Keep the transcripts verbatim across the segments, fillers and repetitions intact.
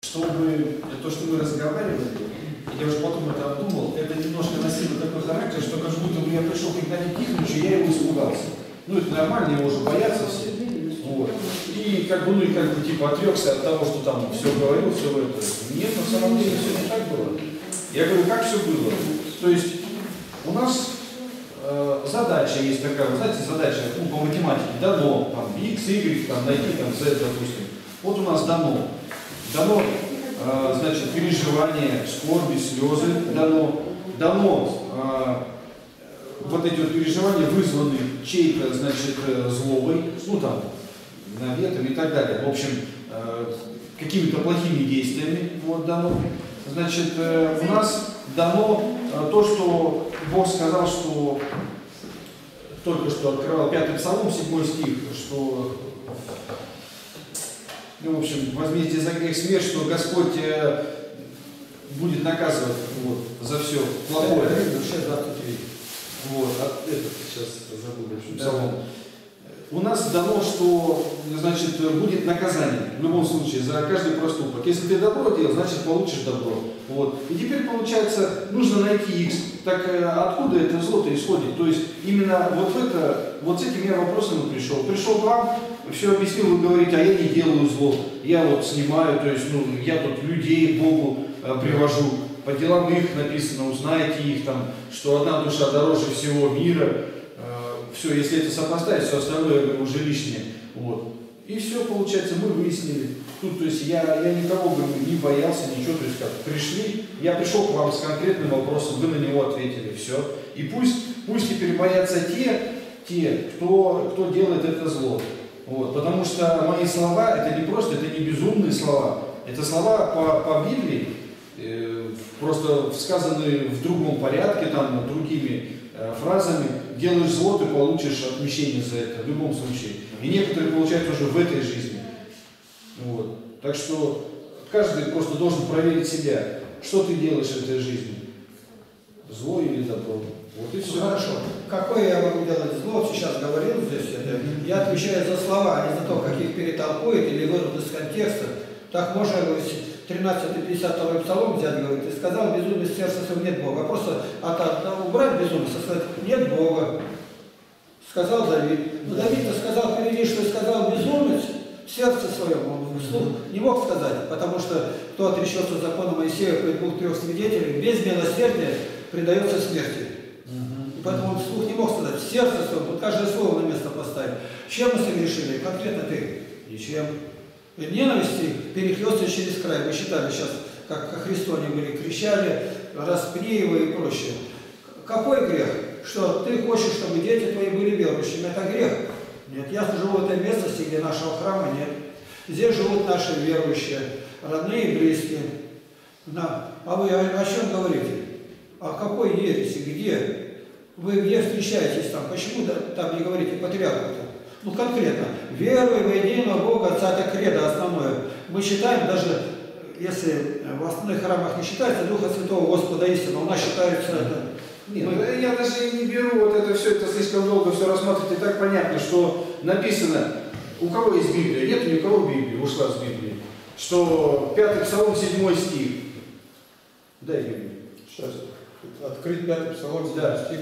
чтобы то, что мы разговаривали, я уже потом это обдумал, это немножко носило такой характер, что как будто бы я пришел к Игнатию Тихоновичу, я его испугался. Ну, это нормально, его уже боятся все. Вот. И как бы, ну, и как бы, типа, отрекся от того, что там все говорил, все это. Нет, на самом деле все не так было. Я говорю, как все было? То есть у нас э, задача есть такая, вы знаете, задача, ну, по математике, дано, там, x, y, там, найти, там, z, допустим. Вот у нас дано. Дано, э, значит, переживание, скорби, слезы, дано. Дано э, вот эти вот переживания вызваны чьей-то, значит, злобой, ну, там, наветом и так далее. В общем, э, какими-то плохими действиями, вот, дано. Значит, э, у нас дано э, то, что Бог сказал, что только что открывал пятый Псалом, седьмой стих, что, ну, в общем, возмездие за грех смерть, что Господь э, будет наказывать вот, за все плохое. Вот, а это сейчас забыл, Псалом. У нас дано, что, значит, будет наказание, в любом случае, за каждый проступок. Если ты добро делал, значит, получишь добро. Вот. И теперь, получается, нужно найти X. Так откуда это зло-то исходит? То есть, именно вот это, вот с этим я вопросом и пришел. Пришел к вам, все объяснил, вы говорите, а я не делаю зло. Я вот снимаю, то есть, ну, я тут людей Богу э, привожу. По делам их написано, узнаете их, там, что одна душа дороже всего мира. Все, если это сопоставить, все остальное, я говорю, уже лишнее. Вот. И все, получается, мы выяснили. Тут, то есть, я, я никого, говорю, не боялся, ничего. То есть, как пришли, я пришел к вам с конкретным вопросом, вы на него ответили, все. И пусть, пусть теперь боятся те, те кто, кто делает это зло. Вот. Потому что мои слова, это не просто, это не безумные слова. Это слова по, по Библии, э, просто сказанные в другом порядке, там, другими э, фразами. Делаешь зло, ты получишь отмещение за это в любом случае. И некоторые получают уже в этой жизни. Вот. Так что каждый просто должен проверить себя, что ты делаешь в этой жизни. Зло или добро. Вот и все. Ну, хорошо. Какое я могу делать зло, сейчас говорил здесь, это, я отвечаю за слова, а не за то, как их перетолкует или вырвут из контекста. Так можно тринадцатый пятьдесят второй Псалом взять, говорит, и сказал, безумие в сердце своем нет Бога. Просто от, от, убрать безумие, сказать, нет Бога. Сказал Давид. Но Давид-то сказал, впереди, что сказал безумец в сердце своем, он вслух не мог сказать, потому что кто отречется закону Моисея пред двух-трех свидетелей, без милосердия предается смерти. И поэтому он вслух не мог сказать, в сердце своем, вот каждое слово на место поставить. Чем мы согрешили? Конкретно ты? Ничем. И ненависти перехлёстывает через край. Мы считали сейчас, как ко Христу они были, кричали, распни его и прочее. Какой грех? Что ты хочешь, чтобы дети твои были верующими? Это грех? Нет. Я живу в этой местности, где нашего храма нет. Здесь живут наши верующие, родные и близкие. Да. А вы о, о чем говорите? О какой ереси? Где? Вы где встречаетесь там? Почему там не говорите патриарху-то? Ну, конкретно, веруй в единого Бога, Отца, это кредо основное. Мы считаем, даже если в основных храмах не считается Духа Святого Господа истина, у нас считается это. Нет, мы... я даже не беру вот это все, это слишком долго все рассматривать. И так понятно, что написано, у кого есть Библия, нет ни у кого Библии, ушла с Библии, что пятый Псалом, седьмой стих. Дай Библию. Сейчас, открыть пятый Псалом, седьмой стих.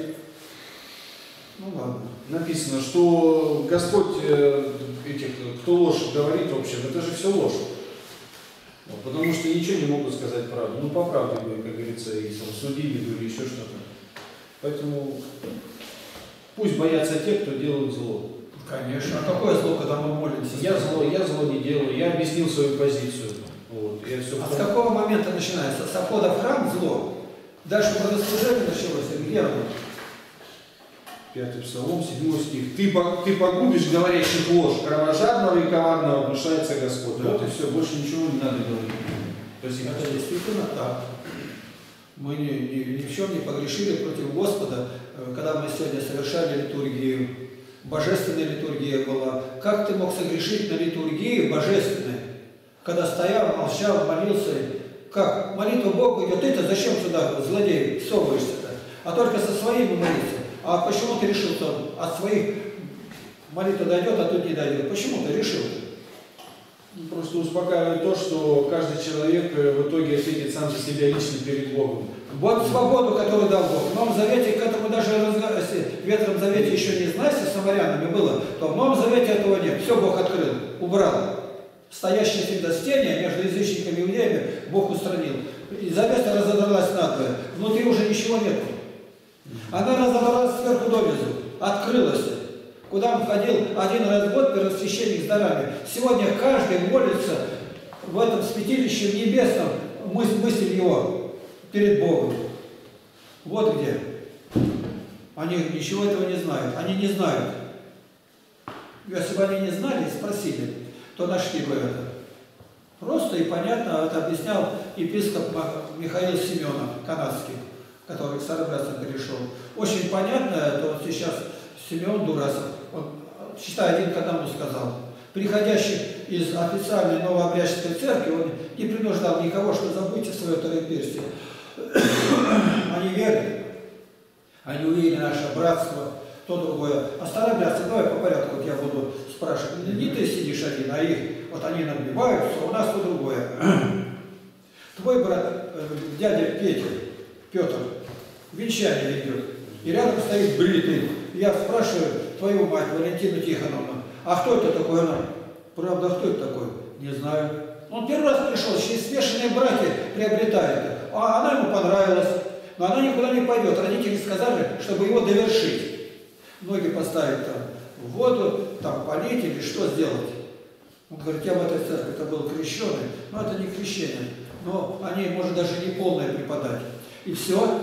Ну ладно. Написано, что Господь э, этих, кто ложь говорит, в общем, это же все ложь. Вот, потому что ничего не могут сказать правду. Ну, по правде, как говорится, и там, судили или еще что-то. Поэтому пусть боятся те, кто делают зло. Конечно. А какое зло, когда мы молимся? Я зло, я зло не делаю, я объяснил свою позицию. Вот, я все а с какого момента начинается? С входа в храм зло? Дальше богослужение началось, где оно? Пятый Псалом, седьмой стих. Ты, ты погубишь говорящих ложь, кровожадного и коварного внушается Господь. Да. Вот и все, больше ничего не надо говорить. Спасибо. Это действительно так. Мы ни, ни, ни в чем не погрешили против Господа, когда мы сегодня совершали литургию. Божественная литургия была. Как ты мог согрешить на литургии божественной, когда стоял, молчал, молился? Как? Молитва Богу идет, ты-то зачем сюда, злодей, совываешься-то? А только со своими молиться. А почему ты решил, что от своих молитва дойдет, а тут не дойдет? Почему ты решил? Просто успокаивает то, что каждый человек в итоге ответит сам за себя лично перед Богом. Вот свободу, которую дал Бог. В Новом Завете к этому даже, если в Ветхом Завете еще не знаете, с самарянами было, то в Новом Завете этого нет. Все Бог открыл, убрал. Стоящее всегда стене между язычниками и иудеями Бог устранил. И завеса разодралась надвое. Внутри уже ничего нет. Она разобралась сверху донизу, открылась. Куда он входил один раз в год, первосвященник с дарами. Сегодня каждый молится в этом святилище небесном, мысль, мысль его перед Богом. Вот где. Они ничего этого не знают. Они не знают. Если бы они не знали, спросили, то нашли бы это. Просто и понятно, это объяснял епископ Михаил Семенов, канадский, который к старобрядцам перешел. Очень понятно, это вот сейчас Симеон Дурасов, он, считай, один к одному сказал. Приходящих из официальной новообрядческой церкви, он не принуждал никого, что забудьте свое троеперстие. Они верят, они увидели наше братство, то другое. А старобрядцы, давай по порядку, вот я буду спрашивать. Не ты сидишь один, а их, вот они набиваются, у нас то другое. Твой брат, дядя Петя, Петр, венчание ведет, и рядом стоит бритый. Я спрашиваю твою мать, Валентину Тихоновну, а кто это такой? Она, правда, кто это такой? Не знаю. Он первый раз пришел, через смешанные браки приобретает. А она ему понравилась, но она никуда не пойдет. Родители сказали, чтобы его довершить. Ноги поставить там в воду, там полить или что сделать. Он говорит, я в этой церкви это был крещеный, но это не крещение. Но они, может, даже не полное преподать. И все.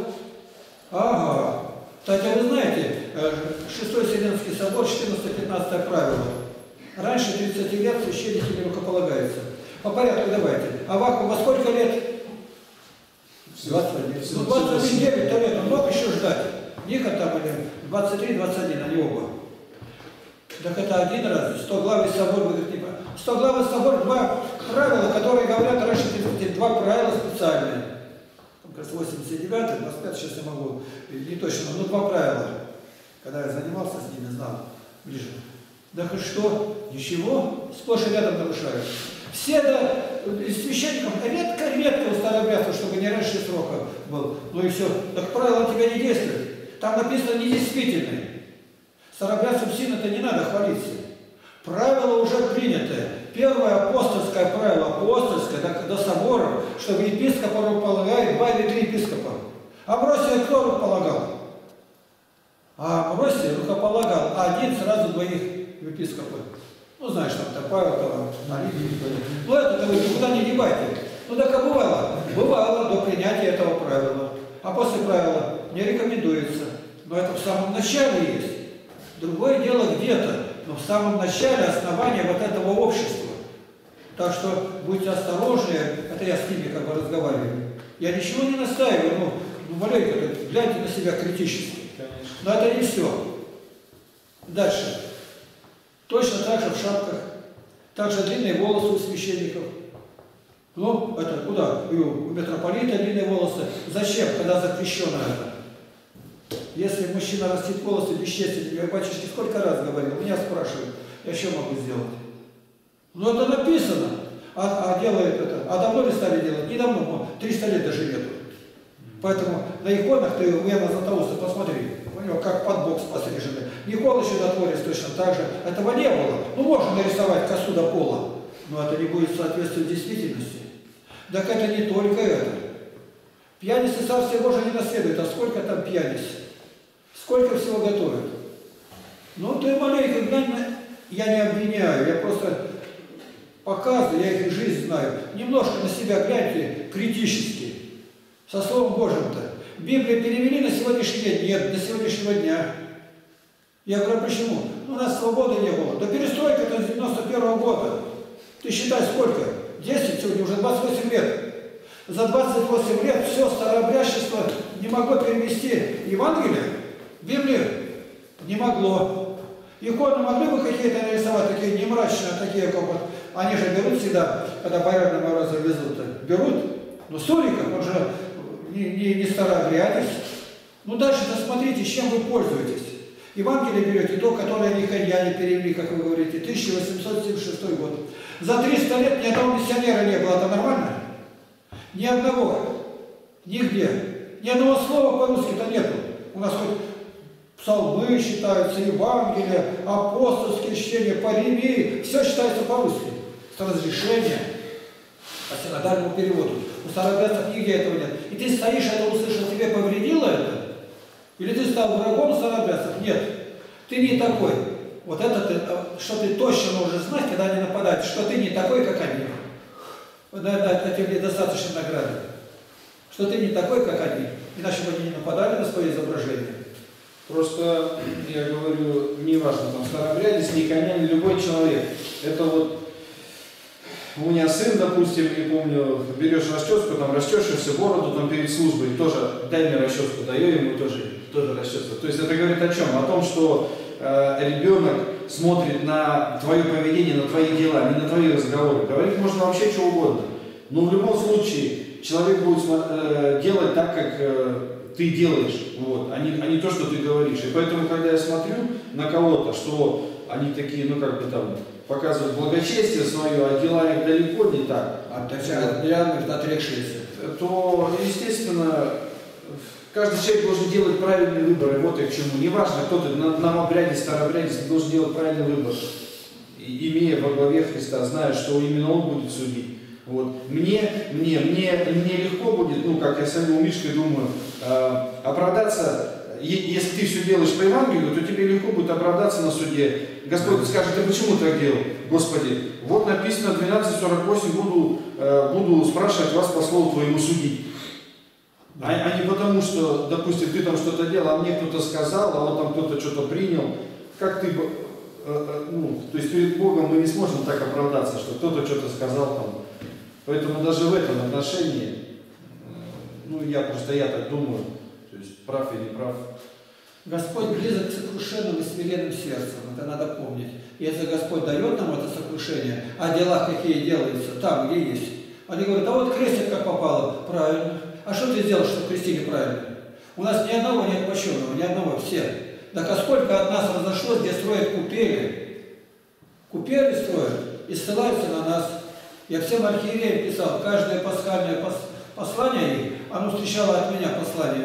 Ага. Кстати, вы знаете, Шестой Вселенский собор, четырнадцатое-пятнадцатое правило. Раньше тридцати лет священники не рукополагаются. По порядку давайте. Аваку во сколько лет? двадцать один. Ну, двадцать один девять лет, он мог еще ждать. Ника там или двадцать три двадцать один, они оба. Так это один раз. Стоглавый собор, вы говорите, Стоглавый собор, два правила, которые говорят раньше тридцати, два правила специальные. восемьдесят девятый, двадцать пятый, сейчас я могу, не точно, но два правила. Когда я занимался с ними, знал ближе. Да хоть что? Ничего, сплошь и рядом нарушают. Все, да, из священников редко-редко у старобрядцев, чтобы не раньше срока был. Ну и все. Так правила на тебя не действуют. Там написано недействительные. Старобрядцам сильно-то не надо хвалиться. Правила уже приняты. Первое апостольское правило, апостольское, до, до собора, чтобы епископа рукополагает два или три епископа. Амвросия кто рукополагал? А Амвросия рукополагал, а один сразу двоих епископов. Ну, знаешь, там Павел, там, Алиби, ну, это вы никуда не девайте. Ну, так и бывало. Бывало до принятия этого правила. А после правила не рекомендуется. Но это в самом начале есть. Другое дело где-то. Но в самом начале основания вот этого общества. Так что будьте осторожны, это я с ними как бы разговариваю. Я ничего не настаиваю, ну, ну маленько, гляньте на себя критически. Конечно. Но это не все. Дальше. Точно так же в шапках. Также длинные волосы у священников. Ну, это куда? И у митрополита длинные волосы. Зачем, когда запрещено это? Если мужчина растит волосы бесчестен, я батюшке сколько раз говорил, меня спрашивают, я что могу сделать? Ну это написано, а, а делает это. А давно ли стали делать? Недавно, триста лет даже нету. Поэтому на иконах ты у Яна Златоуста посмотри, у него как под бокс пострижены. Никола Чудотворец точно так же. Этого не было. Ну можно нарисовать косу до пола, но это не будет соответствовать действительности. Так это не только это. Пьяницы Царствие Божие не наследуют, а сколько там пьяниц? Сколько всего готовят? Ну, ты маленько глянь, я не обвиняю, я просто показываю, я их жизнь знаю. Немножко на себя гляньте критически, со Словом Божьим-то. Библию перевели на сегодняшний день? Нет, до сегодняшнего дня. Я говорю, почему? Ну, у нас свободы не было. Да перестройка это с девяносто первого года. Ты считай, сколько? десять, сегодня уже двадцать восемь лет. За двадцать восемь лет все старообрядчество не могло перевести Евангелие. Библию не могло. Иконы могли бы какие-то нарисовать, такие не мрачные, а такие, как вот, они же берут всегда, когда Боярина Мороза везут, берут, но Суриков, он же не, не, не старообрядец. Ну дальше посмотрите, чем вы пользуетесь. Евангелие берете, то, которое миханяне перевели, как вы говорите, тысяча восемьсот семьдесят шестой год. За триста лет ни одного миссионера не было, это нормально? Ни одного. Нигде. Ни одного слова по-русски-то нету. У нас хоть псалмы считаются, Евангелие, апостольские чтения, паремии, все считается по-русски. С разрешения, по синодальному переводу. У старообрядцев нигде этого нет. И ты стоишь, это услышал, тебе повредило это? Или ты стал врагом старообрядцев? Нет. Ты не такой. Вот это ты, что ты точно можешь знать, когда они нападают, что ты не такой, как они. Вот это, это тебе достаточно награды. Что ты не такой, как они. Иначе бы они не нападали на свое изображение. Просто, я говорю, не важно, там, старообрядец, ни коня, ни любой человек. Это вот, у меня сын, допустим, не помню, берешь расческу, там, расчешешься, бороду, там, перед службой, тоже, дай мне расческу, даю ему тоже, тоже расческу. То есть это говорит о чем? О том, что э, ребенок смотрит на твое поведение, на твои дела, не на твои разговоры. Говорить можно вообще что угодно. Но в любом случае, человек будет э, делать так, как э, ты делаешь, вот, а, не, а не то, что ты говоришь. И поэтому, когда я смотрю на кого-то, что они такие, ну как бы там, показывают благочестие свое, а дела их далеко не так, а вот, отрекшиеся, то, естественно, каждый человек должен делать правильный выбор. И вот и к чему. Неважно, кто ты, новобрядец, старообрядец, ты должен делать правильный выбор, и, имея во главе Христа, зная, что именно Он будет судить. Вот. Мне, мне, мне, мне легко будет, ну, как я с самим Мишкой думаю, э, оправдаться, если ты все делаешь по Евангелию, то тебе легко будет оправдаться на суде. Господь скажет, ты почему так делал? Господи, вот написано двенадцать сорок восемь, буду, э, буду спрашивать вас по слову твоему судить. А, а не потому, что, допустим, ты там что-то делал, а мне кто-то сказал, а вот там кто-то что-то принял. Как ты, э, э, ну, то есть перед Богом мы не сможем так оправдаться, что кто-то что-то сказал там. Поэтому даже в этом отношении, ну я просто, я так думаю, то есть прав или не прав. Господь близок к сокрушенным и смиренным сердцем, это надо помнить. Если Господь дает нам это сокрушение, а дела какие делаются, там, где есть. Они говорят, а вот крестят как попало, правильно. А что ты сделал, чтобы крестили правильно? У нас ни одного нет почетного, ни одного, все. Так а сколько от нас разошлось, где строят купели? Купели строят и ссылаются на нас. Я всем архиереям писал, каждое пасхальное послание их, оно встречало от меня послание.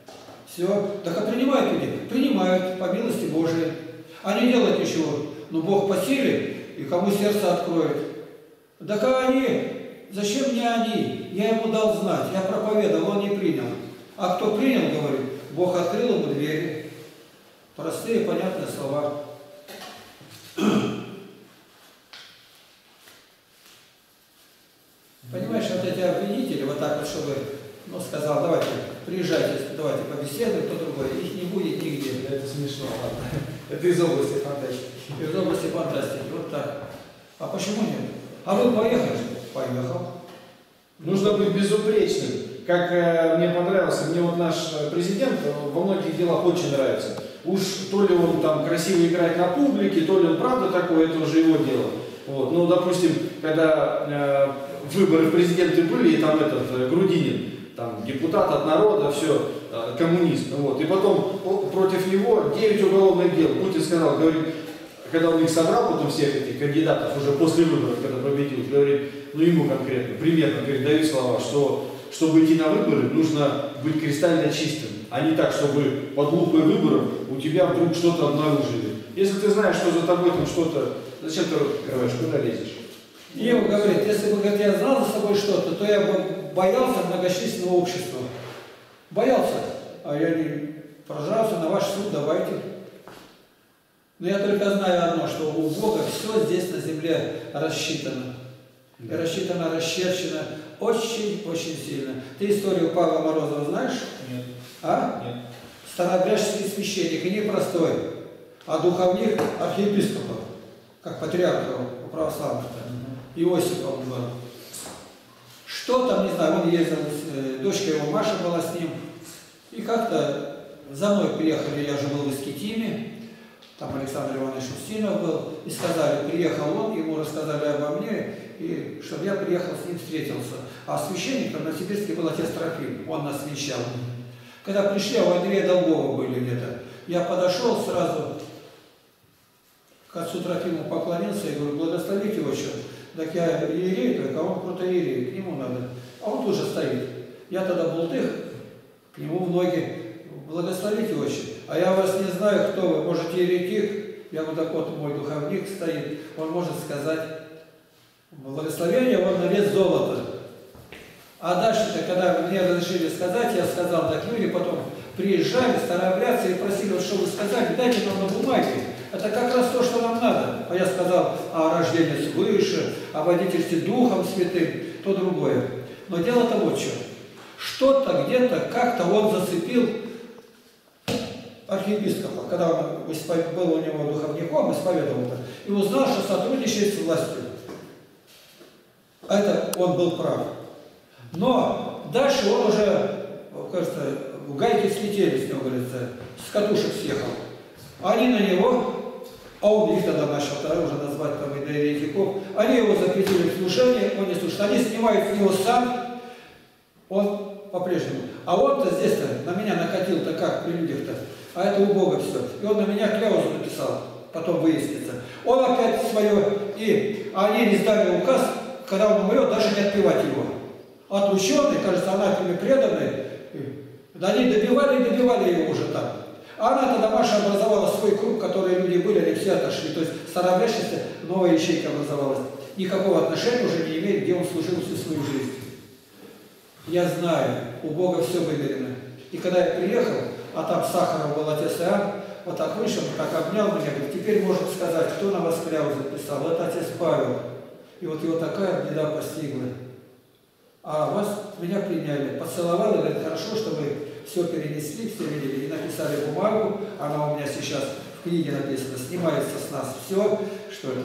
Все. Так а принимают люди? Принимают, по милости Божией. Они делают ничего. Но Бог по силе, и кому сердце откроет. Так а они, зачем мне они? Я ему дал знать, я проповедовал, он не принял. А кто принял, говорит, Бог открыл ему двери. Простые, понятные слова. Понимаешь, вот эти обвинители, вот так вот, чтобы, ну, сказал, давайте, приезжайте, давайте побеседуем, кто другой, их не будет нигде. Это смешно, ладно. Это из области фантастики. Из области фантастики, вот так. А почему нет? А вы поехали? Поехал. Нужно быть безупречным. Как э, мне понравился, мне вот наш президент во многих делах очень нравится. Уж то ли он там красиво играет на публике, то ли он правда такой, это уже его дело. Вот. Ну, допустим, когда э, выборы в президенты были, и там этот э, Грудинин, там депутат от народа, все, э, коммунист, вот. И потом о, против него девять уголовных дел. Путин сказал, говорит, когда он их собрал, потом всех этих кандидатов уже после выборов, когда победил, говорит, ну ему конкретно, примерно, говорит, дают слова, что чтобы идти на выборы, нужно быть кристально чистым, а не так, чтобы под лупой выборов у тебя вдруг что-то обнаружили. Если ты знаешь, что за тобой там что-то, зачем ты рот открываешь, куда лезешь? Ева говорит, если бы говорит, я знал за собой что-то, то я бы боялся многочисленного общества. Боялся, а я не прожался на ваш суд, давайте. Но я только знаю одно, что у Бога все здесь на земле рассчитано. И рассчитано, расчерчено очень-очень сильно. Ты историю Павла Морозова знаешь? Нет. А? Нет. Старообрядческий священник, и не простой, а духовник архиепископа, как патриарха у православных. Иосиф он был. Что там, не знаю, он ездил, дочка его Маша была с ним. И как-то за мной приехали, я же был в Искитиме, там Александр Иванович Устинов был, и сказали, приехал он, ему рассказали обо мне, и чтобы я приехал с ним встретился. А священником на Сибирске был отец Трофим, он нас вещал. Когда пришли, а у Андрея Долгова были где-то, я подошел сразу к отцу Трофиму, поклонился и говорю, благословите его, что Так я иерей только, а он протоиерей, к нему надо. А он тоже стоит. Я тогда бултых, к нему в ноги, благословите очень. А я вас не знаю, кто вы, может, еретик? Я вот так вот, мой духовник стоит, он может сказать благословение, он на вес золота. А дальше-то, когда мне разрешили сказать, я сказал, так люди потом приезжали, старообрядцы и просили, вот что вы сказали, дайте нам на бумаге. Это как раз то, что нам надо. А я сказал о рождении свыше, о водительстве Духом Святым, то другое. Но дело-то вот что. Что-то где-то, как-то он зацепил архиепископа, когда он был у него духовником, исповедовал это, и узнал, что сотрудничает с властью. Это он был прав. Но дальше он уже, кажется, в гайки слетели с него, говорится, с катушек съехал. Они на него, а он их тогда начал второй уже назвать там и до еретиков, они его запретили в служение, он не слушает. Они снимают с него сам, он по-прежнему. А он-то здесь-то на меня накатил-то как при людях-то, а это у Бога все. И он на меня кляузу написал, потом выяснится. Он опять свое, и они не сдали указ, когда он умрет, даже не отпевать его. Отлученный, кажется, анафеме преданный, они добивали и добивали его уже там. А она тогда, Маша, образовала свой круг, которые люди были, они все отошли. То есть старообрядчество, новая ячейка образовалась. Никакого отношения уже не имеет, где он служил всю свою жизнь. Я знаю, у Бога все выверено. И когда я приехал, а там Сахаров был отец Иоанн, вот так вышел, так обнял меня, говорит, теперь можем сказать, кто на вас кляузу записал. Это отец Павел. И вот его такая беда постигла. А вас, меня приняли, поцеловали, говорит, хорошо, что вы все перенесли, все видели, и написали бумагу, она у меня сейчас в книге написана, снимается с нас все, что это.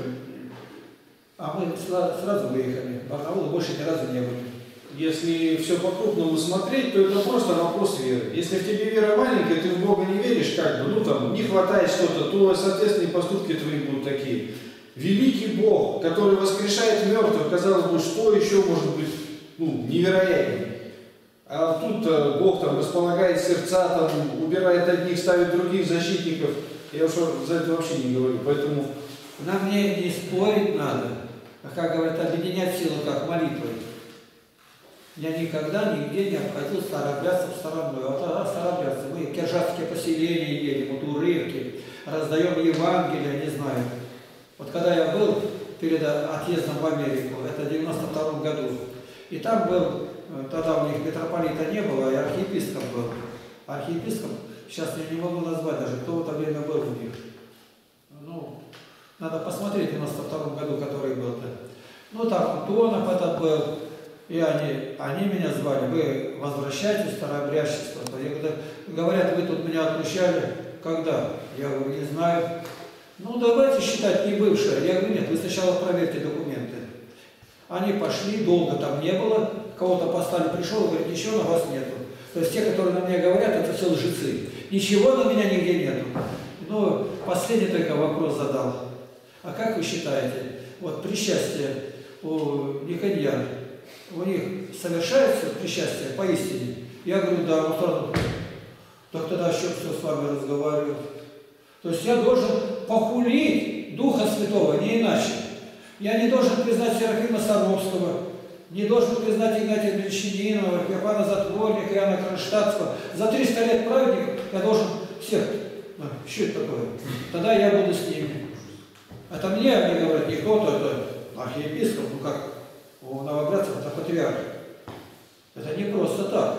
А мы сразу выехали в Барнаул, больше ни разу не были. Если все по-крупному смотреть, то это просто вопрос веры. Если в тебе вера маленькая, ты в Бога не веришь, как бы, ну там, не хватает что-то, то, соответственно, и поступки твои будут такие. Великий Бог, который воскрешает мертвых, казалось бы, что еще может быть, ну, невероятнее. А тут э, Бог там располагает сердца, там, убирает одних, ставит других защитников. Я уж за это вообще не говорю, поэтому... Нам не, не спорить надо, а, как говорят, объединять силу, как молитвой. Я никогда нигде не обходил старообрядцев стороной. Вот а, старообрядцы, мы в киржатские поселения едем, вот урывки, раздаем Евангелие, не знаю. Вот когда я был перед отъездом в Америку, это в девяносто втором году, и там был, тогда у них митрополита не было, и архиепископ был. Архиепископ, сейчас я не могу назвать даже, кто в это время был у них. Ну, надо посмотреть в девяносто втором году, который был-то. Ну, там Антонов этот был, и они, они меня звали, вы возвращайтесь в старообрядчество. Я говорю, говорят, вы тут меня отмущали. Когда? Я говорю, не знаю. Ну, давайте считать не бывшее. Я говорю, нет, вы сначала проверьте документы. Они пошли, долго там не было, кого-то послали, пришел, говорит, ничего на вас нету. То есть те, которые на меня говорят, это все лжецы. Ничего на меня нигде нету. Ну, последний только вопрос задал. А как вы считаете, вот причастие у никоньян, у них совершается причастие поистине? Я говорю, да, он сразу, так тогда еще все с вами разговаривают. То есть я должен похулить Духа Святого, не иначе. Я не должен признать Серафима Саровского, не должен признать Игнатия Мельчининова, Иоанна Затворника, Иоанна Кронштадтского. За триста лет праведников я должен всех. А, что это такое? Тогда я буду с ними. Это мне они говорят, не кто-то, это архиепископ, ну как у новобрядцев, это патриарх. Это не просто так.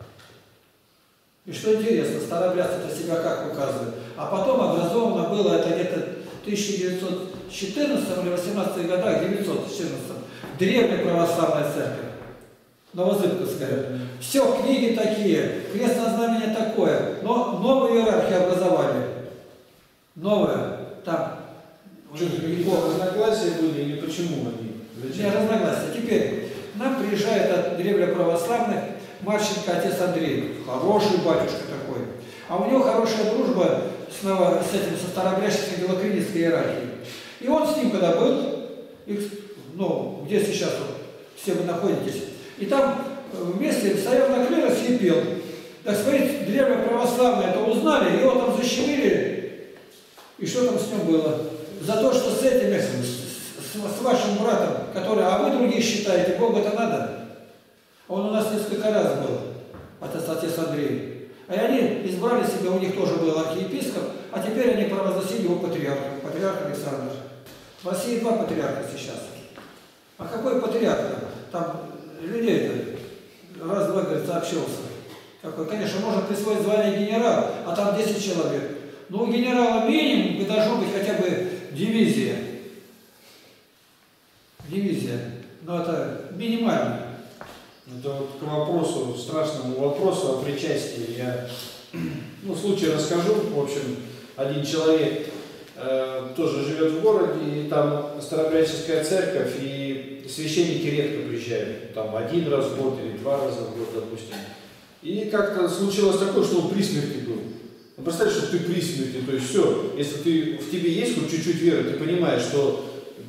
И что интересно, старообрядцы-то себя как указывают. А потом образовано было это где-то в тысяча девятьсот четырнадцатом или восемнадцатом годах, девятьсот четырнадцатом, древняя православная церковь, Новозыбковская. Все, книги такие, крестное знамение такое, но новую иерархию образовали. Новое, там. Разногласия были или почему они? Не разногласия. Теперь нам приезжает от древнеправославных Марченко отец Андрей, хороший батюшка такой. А у него хорошая дружба с, ново, с этим, со старообрядческой белокринецкой иерархией. И он с ним когда был, и, ну, где сейчас вот, все вы находитесь, и там вместе стоял на клиросе и пел. Так сказать, древнеправославные это узнали, его там защемили, и что там с ним было? За то, что с этими, с с, с вашим братом, который, а вы другие считаете, Богу это надо? Он у нас несколько раз был, от отец Андрей. И они избрали себя, у них тоже был архиепископ, а теперь они провозгласили его патриархом, патриарх Александр. В России два патриарха сейчас. А какой патриарх? Там людей-то раз-два, говорит, сообщился. Какой? Конечно, можно присвоить звание генерал, а там десять человек. Но у генерала минимум должна быть хотя бы дивизия. Дивизия. Но это минимально. Это вот к вопросу, страшному вопросу о причастии. Я, ну, случай расскажу. В общем, один человек э, тоже живет в городе, и там Старообрядческая церковь, и священники редко приезжают. Там один раз в год или два раза в год, допустим. И как-то случилось такое, что он при смерти был. Ну, представь, что ты при смерти, то есть все, если ты, в тебе есть хоть чуть-чуть веры, ты понимаешь, что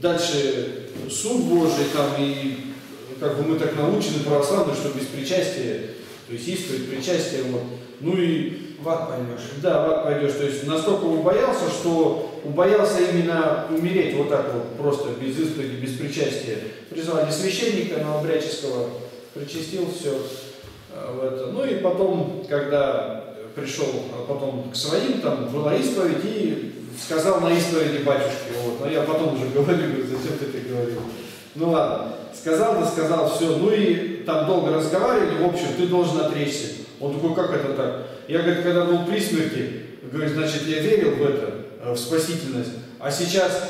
дальше суд Божий, там, и как бы мы так научены православные, что без причастия, то есть исповедь, причастие, вот, ну и в ад пойдешь. Да, в ад пойдешь, то есть настолько убоялся, что убоялся именно умереть вот так вот, просто без исповеди, без причастия. Призвали священника новообрядческого, причастил все. Это. Ну и потом, когда пришел потом к своим, там была исповедь, и сказал на исповеди батюшке, вот, но я потом уже говорю, говорю, зачем ты это говорил? Ну ладно, сказал, да сказал, все, ну и там долго разговаривали, в общем, ты должен отречься. Он такой, как это так? Я, говорит, когда был при смерти, говорит, значит, я верил в это, в спасительность, а сейчас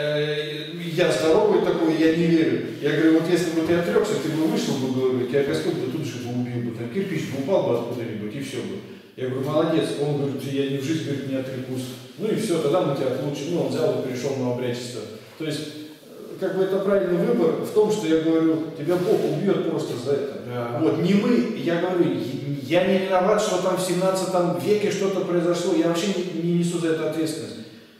э, я здоровый такой, я не верю. Я говорю, вот если бы ты отрекся, ты бы вышел бы, говорю, тебя Господь бы тут же бы убил бы, там кирпич бы упал бы откуда-нибудь, и все бы. Я говорю, молодец. Он говорит, я ни в жизнь, говорит, не отрекусь. Ну и все, тогда мы тебя отлучим. Ну, он взял и пришел на обрядчество. То есть, как бы это правильный выбор в том, что я говорю, тебя Бог убьет просто за это. Да. Вот, не мы, я говорю, я не виноват, что там в семнадцатом веке что-то произошло, я вообще не, не несу за это ответственность.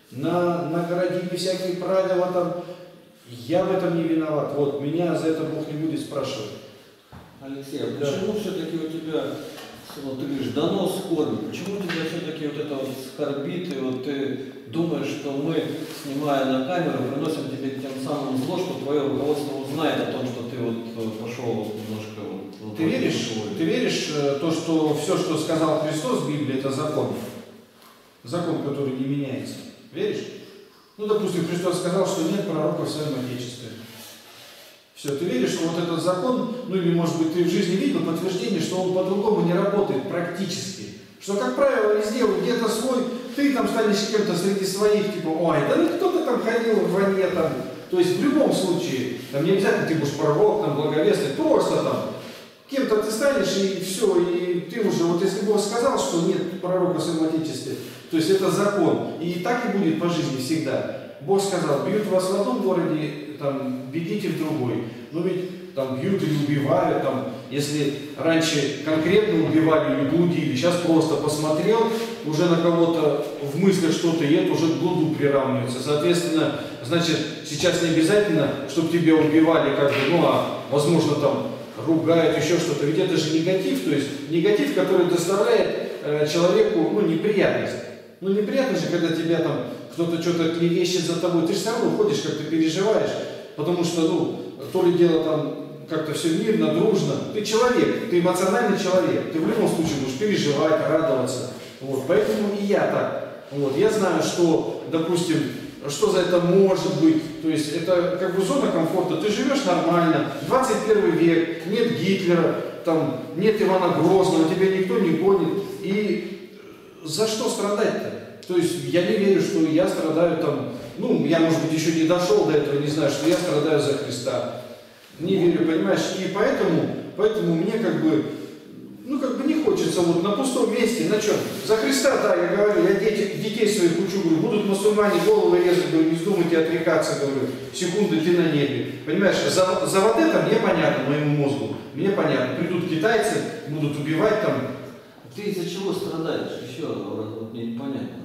На, нагородили всякие правила там, я в этом не виноват. Вот, меня за это Бог не будет спрашивать. Алексей, а почему да. все-таки у тебя, вот ты говоришь, донос скорби, почему тебя все-таки вот это вот скорбит, и вот ты думаешь, что мы, снимая на камеру, приносим тебе тем самым зло, что твое руководство узнает о том, что ты вот пошел немножко... Вот, ты, веришь, ты веришь то, что все, что сказал Христос в Библии, это закон? Закон, который не меняется. Веришь? Ну, допустим, Христос сказал, что нет пророка в своем Отечестве. Все, ты веришь, что вот этот закон, ну или, может быть, ты в жизни видел подтверждение, что он по-другому не работает практически. Что, как правило, везде где-то свой, ты там станешь кем-то среди своих, типа, ой, да ну кто-то там ходил в войне там. То есть в любом случае, там не обязательно ты будешь пророк, там, благовестник, просто там, кем-то ты станешь, и все, и ты уже, вот если Бог сказал, что нет пророка в своем Отечестве, то есть это закон, и так и будет по жизни всегда. Бог сказал, бьют вас в одном городе, там, бегите в другой. Ну ведь там бьют или убивают, там, если раньше конкретно убивали или блудили, сейчас просто посмотрел уже на кого-то в мыслях что-то, и это уже к блуду приравнивается. Соответственно, значит, сейчас не обязательно, чтобы тебя убивали, как бы, ну а возможно там ругают, еще что-то. Ведь это же негатив, то есть негатив, который доставляет э, человеку, ну, неприятность. Ну, неприятно же, когда тебя там кто-то что-то клевещет за тобой, ты же все равно ходишь, как-то переживаешь, потому что, ну, то ли дело там как-то все мирно, дружно. Ты человек, ты эмоциональный человек, ты в любом случае будешь переживать, радоваться. Вот, поэтому и я так. Вот, я знаю, что, допустим, что за это может быть, то есть это как бы зона комфорта, ты живешь нормально, двадцать первый век, нет Гитлера, там, нет Ивана Грозного, тебя никто не гонит, и за что страдать-то? То есть я не верю, что я страдаю там, ну, я, может быть, еще не дошел до этого, не знаю, что я страдаю за Христа. Не верю, понимаешь? И поэтому, поэтому мне как бы, ну, как бы не хочется вот на пустом месте, на чем? За Христа, да, я говорю, я дети, детей своих учу, говорю, будут мусульмане головы резать, говорю, не вздумайте отрекаться, говорю, секунды ты на небе. Понимаешь, за, за вот это мне понятно, моему мозгу, мне понятно. Придут китайцы, будут убивать там. Ты из-за чего страдаешь? Еще вот, мне непонятно.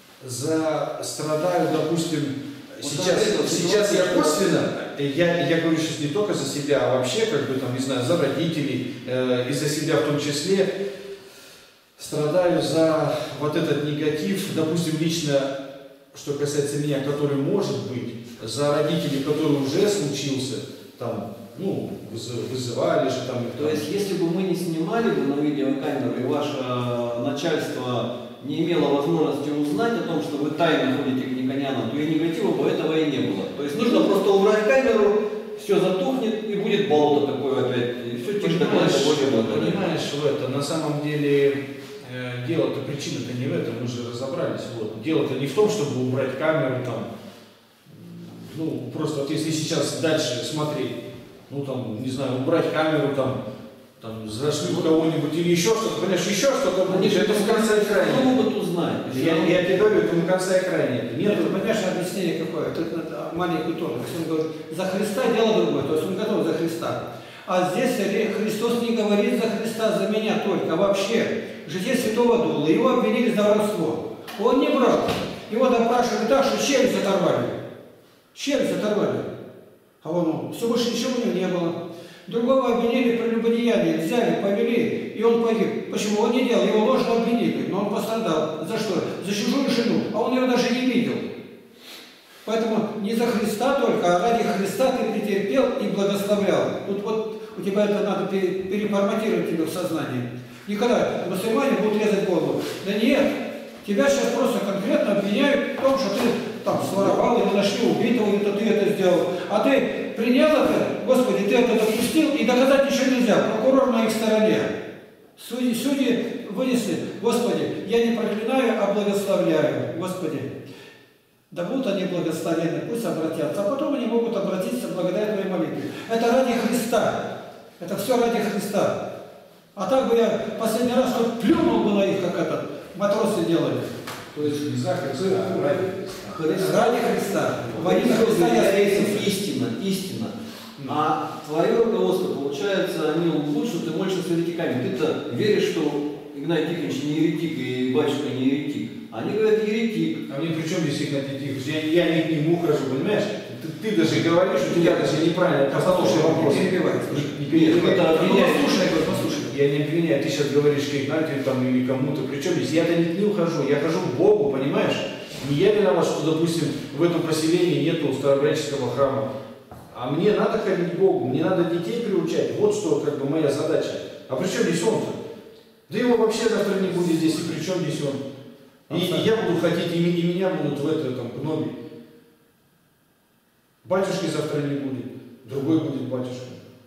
За страдаю, допустим, вот сейчас, это, сейчас я косвенно, я, я говорю сейчас не только за себя, а вообще, как бы там, не знаю, за родителей, э, и за себя в том числе, страдаю за вот этот негатив, допустим, лично, что касается меня, который может быть, за родителей, который уже случился, там, ну, вызывали же там. То есть, если бы мы не снимали бы на видеокамеру, и ваше начальство не имело возможности узнать о том, что вы тайно ходите к Никонянам, то и негатива бы этого и не было. То есть, нужно просто убрать камеру, все затухнет, и будет болото такое опять, и все тихо такое. Понимаешь, в это, на самом деле, э, дело-то, причина-то не в этом, мы же разобрались. Вот. Дело-то не в том, чтобы убрать камеру, там, ну, просто вот если сейчас дальше смотреть, ну, там, не знаю, убрать камеру, там, там, зашлют кого-нибудь или еще что-то, понимаешь, еще что-то, они же это в конце экрана. Кто могут узнать? Я, я тебе говорю, это на конце экрана. Нет, Нет, понимаешь, объяснение какое, тут надо маленькую тонкость. Он говорит, за Христа дело другое, то есть он готов за Христа. А здесь Христос не говорит за Христа, за меня только, вообще. Житие святого Дула, его обвинили за воровство. Он не брал. Его допрашивали так, что челюсть оторвали. Челюсть оторвали. А он, ну, все больше ничего у него не было. Другого обвинили при прелюбодеянии, взяли, повели, и он погиб. Почему? Он не делал, его ложно обвинили, но он пострадал. За что? За чужую жену, а он ее даже не видел. Поэтому не за Христа только, а ради Христа ты претерпел и благословлял. Тут вот у тебя это надо переформатировать тебе в сознании. Никогда мусульмане будут резать голову. Да нет, тебя сейчас просто конкретно обвиняют в том, что ты там своровал, или нашли убитого, или ты это сделал. А ты принял это, Господи, ты это допустил, и доказать ничего нельзя. Прокурор на их стороне. Судьи, судьи вынесли, Господи, я не проклинаю, а благословляю. Господи, да будут они благословенны, пусть обратятся. А потом они могут обратиться благодаря твоей молитве. Это ради Христа. Это все ради Христа. А так бы я последний раз вот плюнул бы на их, как это, матросы делали. То есть не за Христа, а ради Христа. Ради Христа. Во имя Христа я истина, истина. А твое руководство, получается, они лгут, что ты молишься с еретиками. Ты-то веришь, что Игнатий Тихонович не еретик и батюшка не еретик. Они говорят еретик. А мне при чем здесь Игнатий Тихонович? Я, я не к нему ухожу, понимаешь? Ты, ты даже говоришь, у тебя даже неправильно. Послушай вопрос. Не перебивай. Послушай, послушай. Я не обвиняю, ты сейчас говоришь к Игнатию там, или кому-то. Причем здесь я-то не к нему хожу, я хожу к Богу, понимаешь? Не я виноват, что, допустим, в этом поселении нету старообрядческого храма. А мне надо ходить к Богу, мне надо детей приучать. Вот что как бы моя задача. А при чем здесь он-то? Да его вообще завтра не будет здесь, и при чем здесь он? И, и я буду ходить, и, и меня будут в это там гнобить. Батюшки завтра не будет, другой будет батюшка.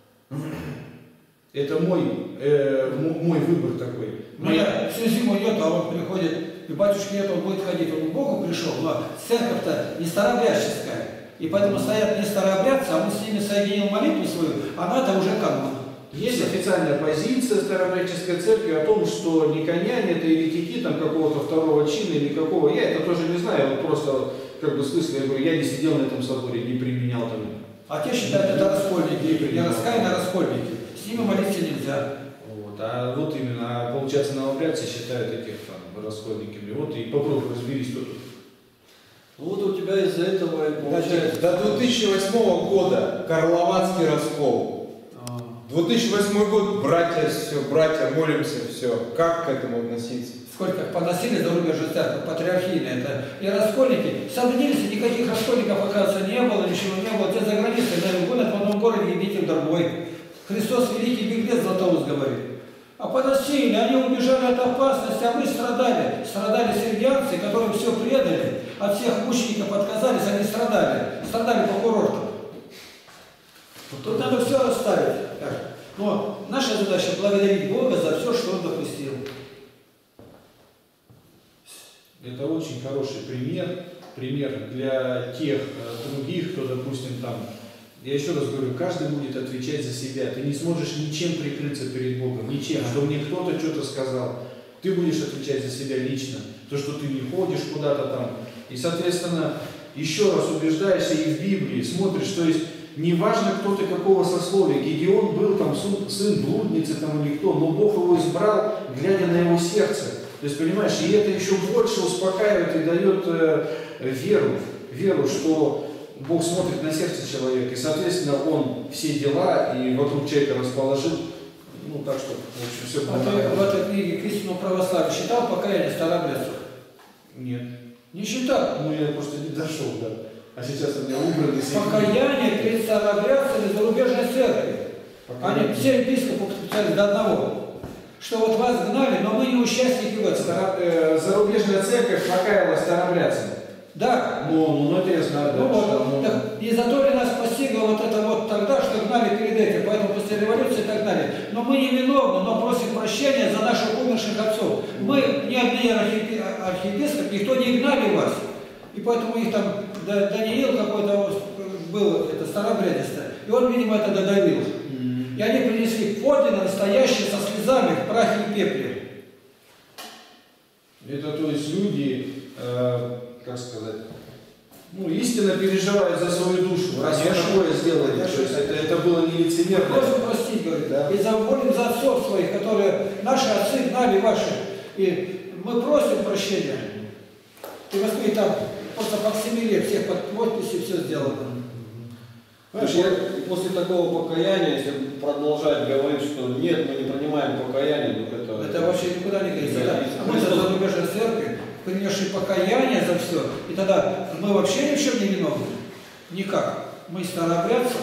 Это мой, э, мой выбор такой. Ну я всю зиму нет, а он приходит, и батюшки нет, он будет ходить. Он к Богу пришел, но церковь-то не старообрядческая. И поэтому стоят не старообрядцы, а он с ними соединил молитву свою, она-то уже канон. Есть официальная позиция старообрядческой церкви о том, что никоняне это еретики там какого-то второго чина или какого. Я это тоже не знаю, вот просто как бы в смысле, я говорю, я не сидел на этом соборе, не применял там. А те считают, это раскольники, не раскаянные раскольники. С ними молиться нельзя. Вот, а вот именно, получается, новобрядцы считают этих там раскольниками. Вот и попробуй разберись тут. Ну вот у тебя из-за этого и получается. До две тысячи восьмого года Карловацкий раскол. две тысячи восьмой год, братья, все, братья, молимся, все. Как к этому относиться? Сколько поносили зарубежную церковь, патриархийная это. И раскольники соединились, и никаких раскольников, оказывается, не было, ничего не было. Те за границей, да, гонят в одном городе и бить в другой. Христос великий беглец, Златоуст говорит. А поносили, они убежали от опасности, а мы страдали. Страдали сергианцы, которым все предали, от всех мучеников отказались, они страдали. Страдали по курортам. Тут надо все оставить. Но наша задача благодарить Бога за все, что Он допустил. Это очень хороший пример, пример для тех других, кто, допустим, там, я еще раз говорю, каждый будет отвечать за себя. Ты не сможешь ничем прикрыться перед Богом, ничем, что мне кто-то что-то сказал. Ты будешь отвечать за себя лично, то, что ты не ходишь куда-то там. И, соответственно, еще раз убеждаешься и в Библии, смотришь, то есть, неважно, кто ты, какого сословия, Гедеон был там сын блудницы там, или кто, но Бог его избрал, глядя на его сердце. То есть, понимаешь, и это еще больше успокаивает и дает э, веру, веру, что Бог смотрит на сердце человека, и, соответственно, Он все дела и вокруг человека расположил, ну, так что, в общем, все а ты в этой книге к истинному православию считал покаяние старообрядцев? Нет. Не считал? Ну, я просто не дошел, да. А сейчас у меня убраны все. Покаяние перед старообрядцами зарубежной церкви. Они все епископы подписались до одного. Что вот вас гнали, но мы не участники в этом. Старо, э, зарубежная церковь покаялась старообрядцам. Да. Ну, ну, это я знаю, да. Ну, вот, что, ну, так, и зато ли нас постигло вот это вот тогда, что гнали перед этим, поэтому после революции и так далее. Но мы не виновны, но просим прощения за наших умерших отцов. Мы не обменяли архиепископ, никто не гнали вас. И поэтому их там, да, Даниил какой-то был, это старообрядец-то, и он, видимо, это додавил. И они принесли подлинно настоящее со слезами в прахе и пепле. Это то есть люди, э, как сказать, ну, истинно переживают за свою душу. Раз вы такое сделали, то есть это, это было не лицемерно. Просим простить, говорит, да. И замолим за отцов своих, которые наши отцы гнали ваши. И мы просим прощения. И в Москве там просто по семи лет всех под подписи все сделано. Знаешь, я после такого покаяния, если продолжать говорить, что нет, мы не принимаем покаяние, то это... Это вообще никуда не годится. Да, А мы за зарубежной церкви, принесшие покаяние за все, и тогда мы вообще ни в чем не виновны. Никак. Мы старообрядцы.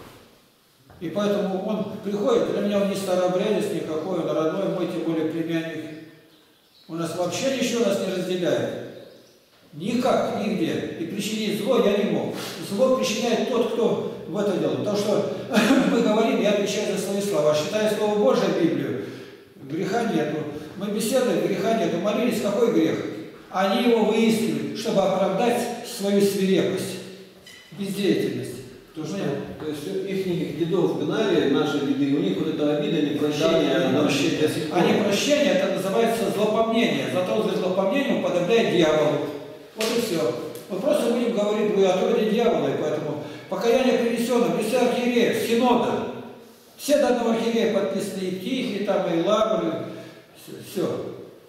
И поэтому он приходит, для меня он не старообрядец никакой, он родной мой, тем более племянник. Он нас вообще ничего нас не разделяет. Никак, нигде. И причинить зло я не мог. Зло причиняет тот, кто в это делает. Потому что мы говорим, я отвечаю за свои слова. Считая Слово Божие, Библию, греха нету. Мы беседуем, греха нету. Молились, какой грех? Они его выискивают, чтобы оправдать свою свирепость, бездеятельность. То, что, то есть их дедов гнали, наши деды, у них вот это обида, непрощение. Да, они, прощение. А не прощение, это называется злопомнение. Зато за злопомнение уподобляет дьяволу. Вот и все. Мы просто будем говорить, вы от рода дьявола, и поэтому покаяние принесено, без архиереев, синода. Все до одного архиерея подписаны, и Тихий, там, и Лавры, все.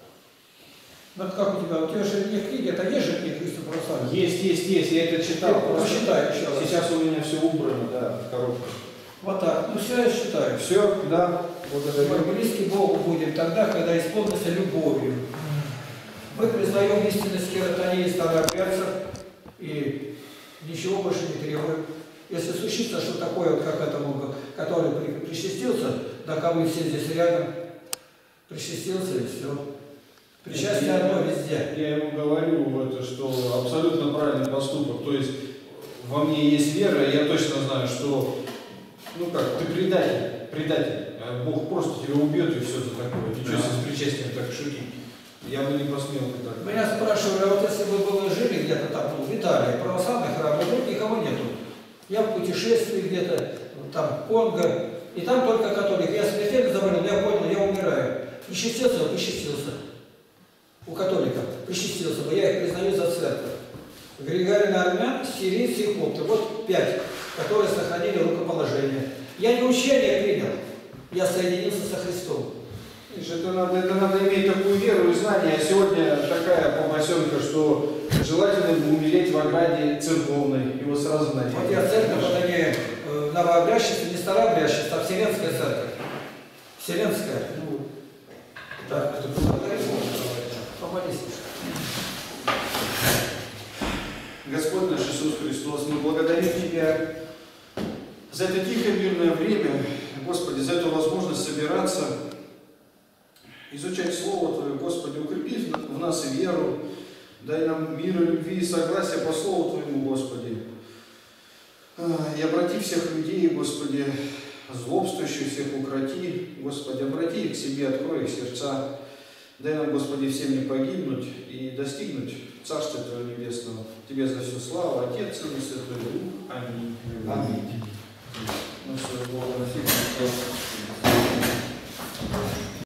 Ну как у тебя? У тебя же не книги, это есть же книги Христа Православия? Есть, есть, есть, я это читал. Посчитай еще раз. Сейчас у меня все убрано, да, в коробке. Вот так. Ну все я считаю. Все, да. Благодарю. Мы близки Богу будем тогда, когда исполнится любовью. Мы признаем истинность хиротонии и старообрядцев и ничего больше не требуем. Если случится что такое, вот как этому, который причастился, да кого все здесь рядом, причастился и все. Причастие одно везде. Я ему говорю, вот, что абсолютно правильный поступок. То есть во мне есть вера, я точно знаю, что, ну как, ты предатель, предатель. Бог просто тебя убьет и все за такое. Ничего себе с причастием так шутить. Я бы не посмел бы так. Меня спрашивали, а вот если бы вы жили где-то там, ну, в Италии, православный храм, вдруг никого нету. Я в путешествии где-то, там, Конго, и там только католик. Я смертельно заболел, я понял, я умираю. Причастился, причастился. У католиков причастился бы, я их признаю за церковь. Григорий армян, сирийцы и копты. Вот пять, которые сохранили рукоположение. Я не учение принял, я соединился со Христом. Это надо, это надо иметь такую веру и знание. А сегодня такая помасенка, что желательно бы умереть в ограде церковной. Его сразу найти. Вот я церковь, это не э, новообрящаяся, не старообрящаяся, а Вселенская церковь. Вселенская. Ну, так, это благодарю Бога. Помолись. Господь наш Иисус Христос, мы благодарим Тебя за это тихое мирное время, Господи, за эту возможность собираться, изучать Слово Твое, Господи, укрепи в нас и веру, дай нам мира, любви и согласия по Слову Твоему, Господи. И обрати всех людей, Господи, злобствующих всех укроти, Господи, обрати их к себе, открой их сердца. Дай нам, Господи, всем не погибнуть и достигнуть Царства Твоего Небесного. Тебе за все слава, Отец и Святой Дух. Аминь. Аминь. Ну, все, Бога,